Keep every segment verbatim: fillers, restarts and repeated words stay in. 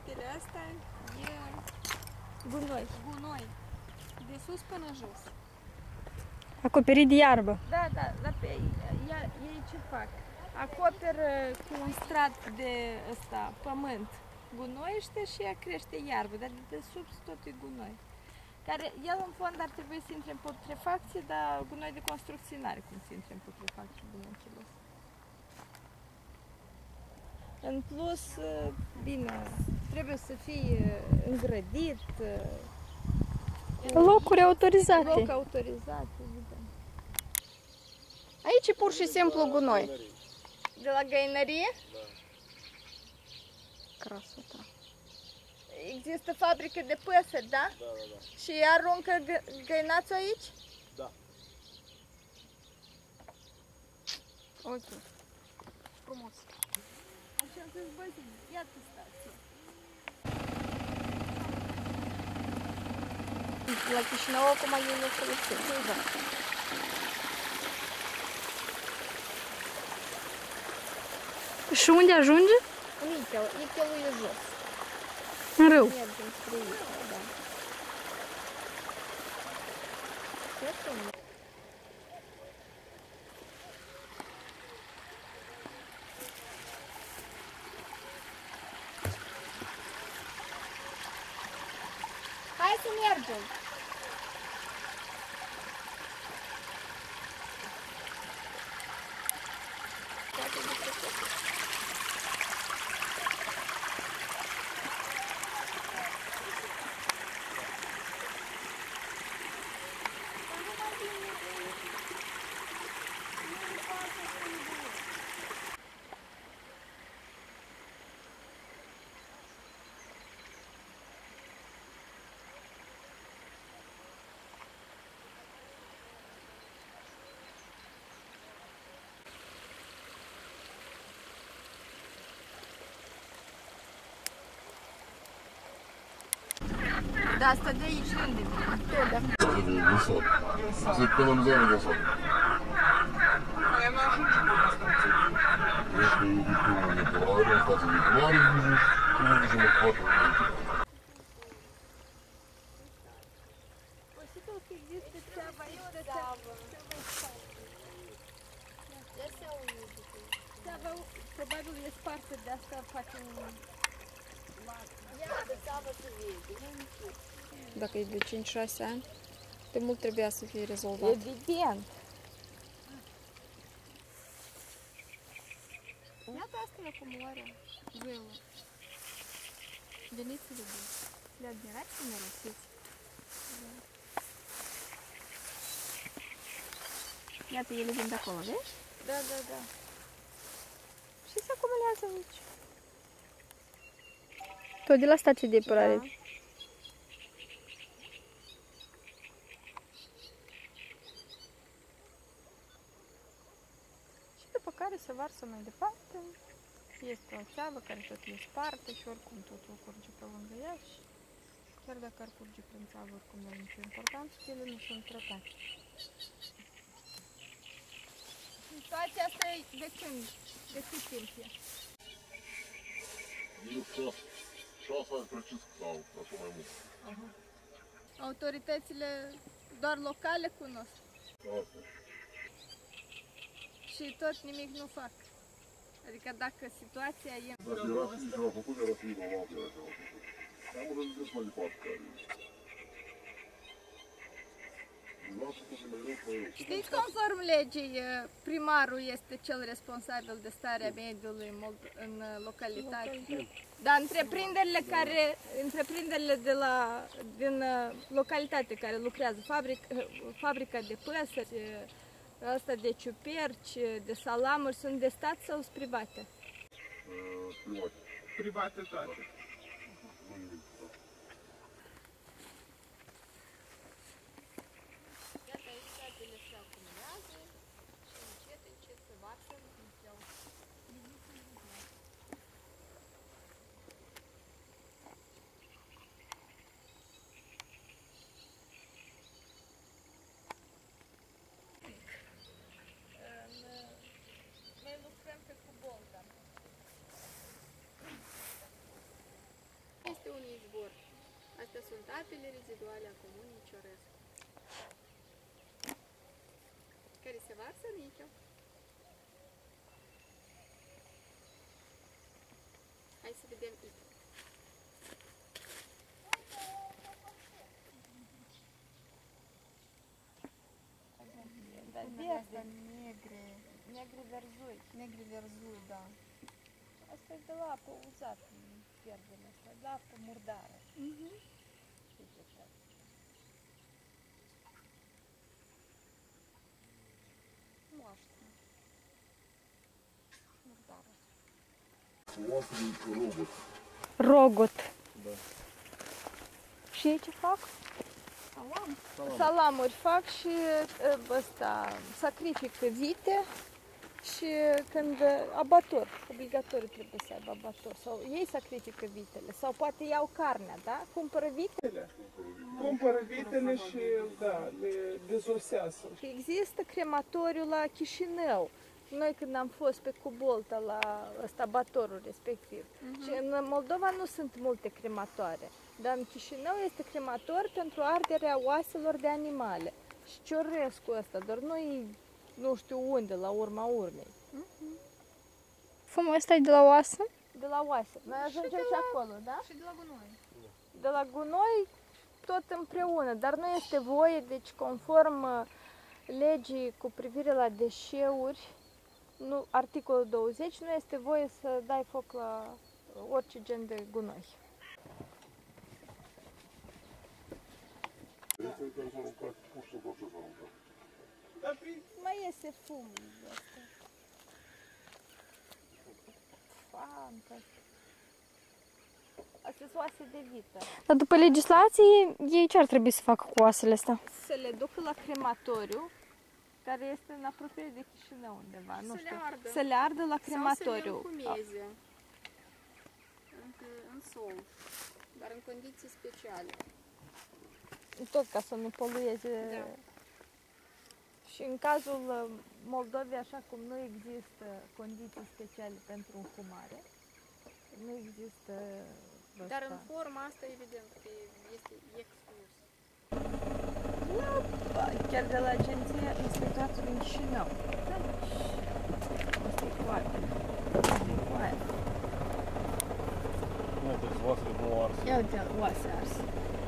Spatele astea e gunoi. Gunoi. De sus până jos. Acoperit de iarbă. Da, da, dar pe ea, ei ce fac? Acoperă cu un strat de ăsta, pământ, gunoiește și ea crește iarbă, dar de sub tot e gunoi. Care, el în fond ar trebui să intre în putrefacție, dar gunoi de construcție n-are cum să intre în putrefacție, bineînțeles. În plus, bine, trebuie să fie îngrădit. Locuri autorizate. Loc autorizat, evident. Aici e pur și simplu gunoi. De la găinărie? Da. Crasota. Există fabrică de păsări, da? Da, da, da. Și aruncă gă găinațul aici? Da. Ok. Frumos. Așa am zis, băi, iată stația. La Chișinău acum ei le folosesc. Da. Și unde ajunge? În Ichel, Ichelul e jos. În râu. Mergem spre Ichel, da. Ce frumos. Hai să mergem! Da, asta de aici, de unde vine? Să economizăm de asta. Если никто не говорил, кстати, не говорил, мы можем охватывать. Posibil că există țeavă aici, de țeavă. Țeava probabil e spartă, de asta face un... Ia, de țeavă se vede. Dacă e de cinci șase ani, de mult trebuia să fie rezolvat. Evident. Iată asta e acumularea vâilor. Veniți să vedeți. Le admirați cum nerosiți. Iată, ele vin de acolo, vezi? Da, da, da. Și se acumulează aici. Tot de la stație de epurare. Da. Și după care se varsă mai departe. Este o țeavă care tot e spartă și oricum totul curge pe lângă ea și chiar dacă ar curge prin țeavă, oricum nu are nicio importanță, ele nu sunt tratate. Situația asta e de când? De cât timp e? Ну, сейчас, сейчас они прочистка стала, прошу моему. Autoritățile doar locale cunosc Asta. și tot nimic nu fac. Adică dacă situația e... Dacă era fi ceva făcut, era fi normal că era ceva făcut. Dar am văzut mai departe care e. Lasă tot mai rău, mai rău. Știți, conform legii, primarul este cel responsabil de starea mediului în, în localitate. Dar întreprinderile care, întreprinderile de la, din localitate care lucrează, fabric, fabrica de păsări, asta de ciuperci, de salamuri, sunt de stat sau sunt private? Private. Private toate. Iată, aici satele se acumulează și încet, încet se varsă în cel. Noi lucrăm pe Cubolta. izvor. Astea sunt apele reziduale a comunei Ciorescu, care se varsă în Icheu. Hai să vedem Icheu. Asta negre, negre verzui. Negri verzui, da. Asta e de la apă uzată, pierdele astea, de apă murdară. Mhm. Moaștă. Murdară. Oasele robot. Rogot. Da. Și ei ce fac? Salam. Salamuri fac și uh, ăsta, sacrifică vite și când abator, obligatoriu trebuie să aibă abator, sau ei sacrifică vitele, sau poate iau carnea, da? Cumpără vite. Cumpără vitele și, da, le dezosează. Există crematoriu la Chișinău. Noi când am fost pe Cubolta la ăsta, abatorul respectiv. Uh-huh. Și în Moldova nu sunt multe crematoare, dar în Chișinău este cremator pentru arderea oaselor de animale. Și Ciorescu ăsta, doar noi nu știu unde, la urma urmei. Fumul ăsta e de la oasă? De la oase. Noi ajungem și, acolo, da? Și de la gunoi. De la gunoi tot împreună, dar nu este voie, deci conform uh, legii cu privire la deșeuri, nu, articolul douăzeci, nu este voie să dai foc la orice gen de gunoi. Este care s-a aruncat, pur și simplu ce s-a aruncat. Dar prin Mai iese fumul ăsta. Fantastic. Astea sunt oase de vită. Dar după legislație, ei ce ar trebui să facă cu oasele astea? Să le ducă la crematoriu, care este în apropiere de Chișinău undeva, nu Să le știu. ardă. Să le ardă la crematoriu. Sau să le înhumeze în, în sol, dar în condiții speciale. Tot ca să nu polueze. Da. Și în cazul uh, Moldovei, așa cum nu există condiții speciale pentru înfumare, nu există Dar ăsta. în forma asta, evident, că este exclus. Chiar de la agenția Inspectoratul din Chișinău. Asta e foarte. Asta e foarte. Nu, deci oasele nu arse. Ia uite, oase arse.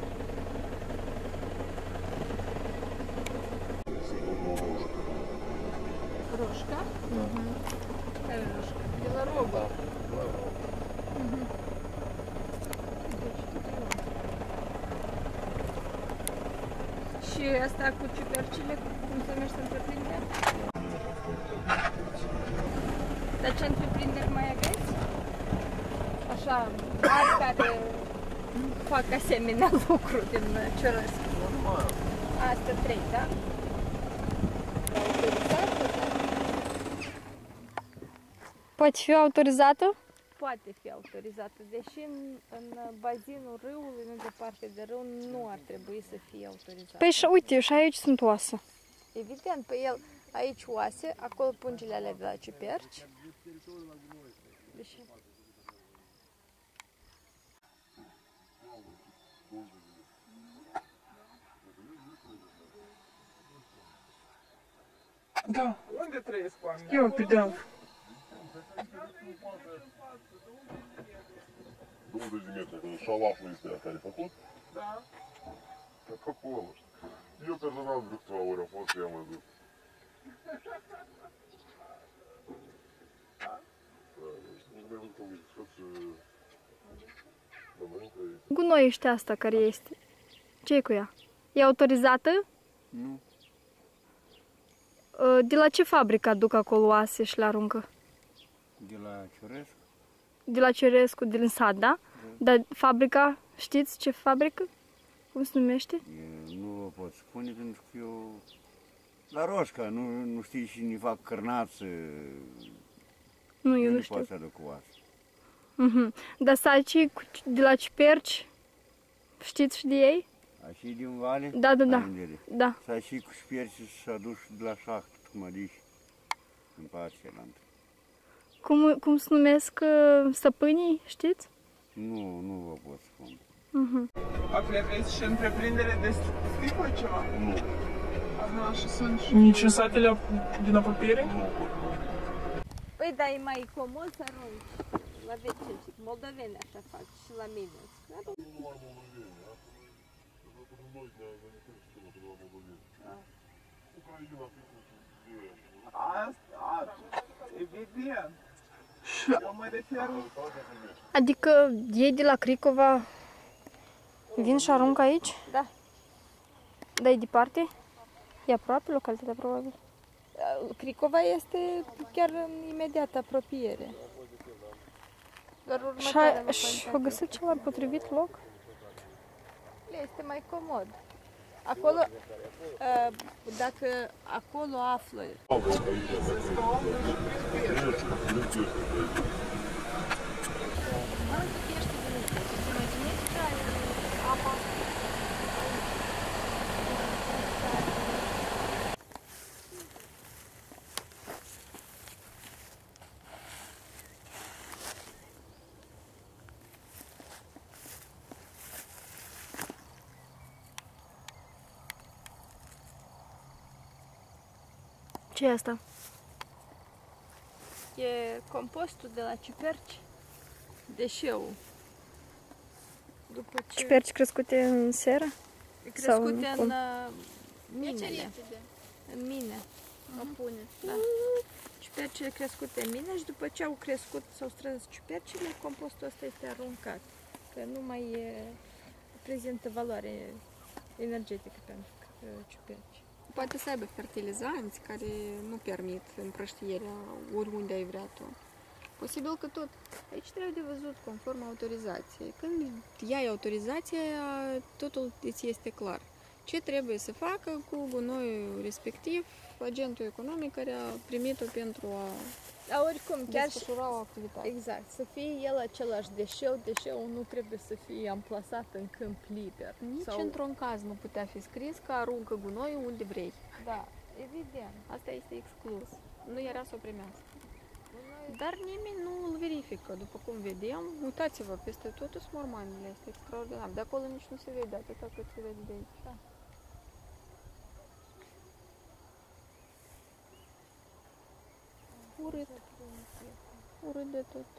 Roșca? Mhm. Care roșca? De la robă. Și asta cu ciupercile, cum se numește întreprindere? Dar ce întreprinderi mai aveți? Așa, mari care fac asemenea lucru din Ciorescu. Astea trei, da? Autorizată, da? Poate fi autorizată? Poate fi autorizată, deși în, în bazinul râului, nu departe de râu, nu ar trebui să fie autorizată. Păi și uite, și aici sunt oase. Evident, pe el aici oase, acolo pungile alea de la ciuperci. Deși... Da, unde trăiesc oamenii? Eu pe deal. douăzeci de metri, când șalaful este ăsta, ai făcut? Da. Pe acolo. Eu personal de câteva ori am fost și am văzut. Da, deci nu mai văzut cum e, să... Gunoi este asta care este. Ce-i cu ea? E autorizată? Nu. De la ce fabrică aduc acolo oase și le aruncă? De la Ciorescu? De la Ciorescu, din sat, da? Dar fabrica, știți ce fabrică? Cum se numește? E, nu vă pot spune pentru că eu... La Roșca, nu, nu știi și ne fac cărnață. Nu, eu Eu nu nu știu. pot să aduc oase. Mhm. Dar sacii cu- de la ciuperci, știți și de ei? Așa e din vale? Da, da, da. Arindele. Da. S-a și cu șperci și-a dus de la șahtă, cum adici, în partea cealaltă. Cum, cum se numesc uh, stăpânii, știți? Nu, nu vă pot spune. Mhm. Aveți și întreprindere de sticlă ceva? Nu. Aha, și sunt și... Nici în satele din apropire? Păi, dar e mai comod să arunci la vecini. Moldoveni așa fac și la mine. Nu numai moldoveni, da? Pentru noi ne-a venit ceva de la moldoveni. Ucraina a trecut de Asta, evident. Eu mă refer... Adică ei de la Cricova vin și aruncă aici? Da. Dar e departe? E aproape localitatea, probabil. Cricova este chiar în imediată apropiere. Doar Și următoarea a- și a găsit cel mai potrivit loc? Le este mai comod. Acolo, uh, dacă acolo află, Ce e asta? e compostul de la ciuperci, deșeul. După ce Ciuperci crescute în seră? sau crescute în în cum? uh, minele, în mine. Apune. Da. Ciupercile crescute în mine și după ce au crescut, s-au strâns ciupercile, compostul ăsta este aruncat, că nu mai e, prezintă valoare energetică pentru uh, ciuperci. Poate să aibă fertilizanți care nu permit împrăștierea oriunde ai vrea tu. Posibil că tot. Aici trebuie de văzut conform autorizației. Când iai autorizația, totul îți este clar. Ce trebuie să facă cu gunoiul respectiv agentul economic care a primit-o pentru a Dar oricum, chiar și desfășura o activitate. exact, să fie el același deșeu, deșeul nu trebuie să fie amplasat în câmp liber. Nici sau... într-un caz nu putea fi scris că aruncă gunoiul unde vrei. Da, evident. Asta este exclus. Nu era să o primească. Dar nimeni nu îl verifică. După cum vedem, uitați-vă, peste tot sunt mormanile. Este extraordinar. De acolo nici nu se vede atâta cât se vede de aici. Da. Urât. Urât de tot.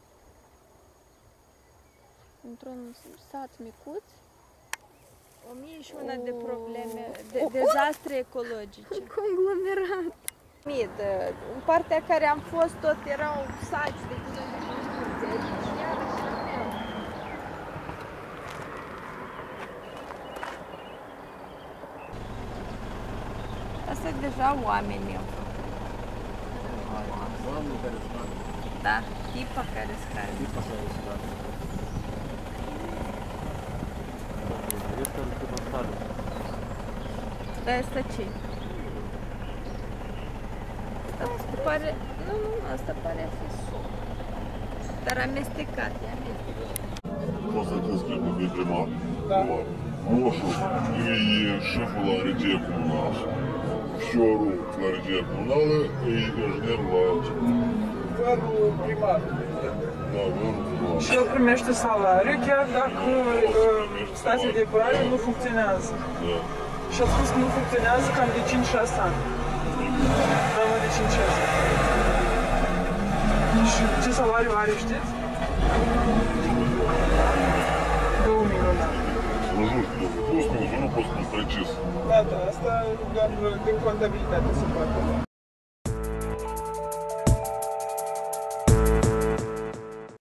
Într-un sat micuț, O mie și una de O- probleme, de o- dezastre ecologice. conglomerat. Mie, de, în partea care am fost tot erau saci de gunoi de construcție. Aici iarăși la fel. Asta deja oamenii au făcut. Oamenii care se fac, Da, tipa care scade. tipa care se fac. Este un tip în Dar asta ce? Asta pare... Nu, nu, asta pare a fi suc. Dar amestecat, e amestecat. Константинский областной примар. Вот. Мошу и шефу la regie comunală, șoru la regie comunală, e inginer la Vărul primar. da, vărul primar. Și el primește salariu chiar dacă uh, stația de epurare nu funcționează. Da. Și a spus că nu funcționează cam de cinci șase ani. Rămâne de cinci șase ani. Și ce salariu are, știți? două milioane. Nu știu, plus minus, nu pot spune precis. Da, da, asta doar din contabilitate se poate.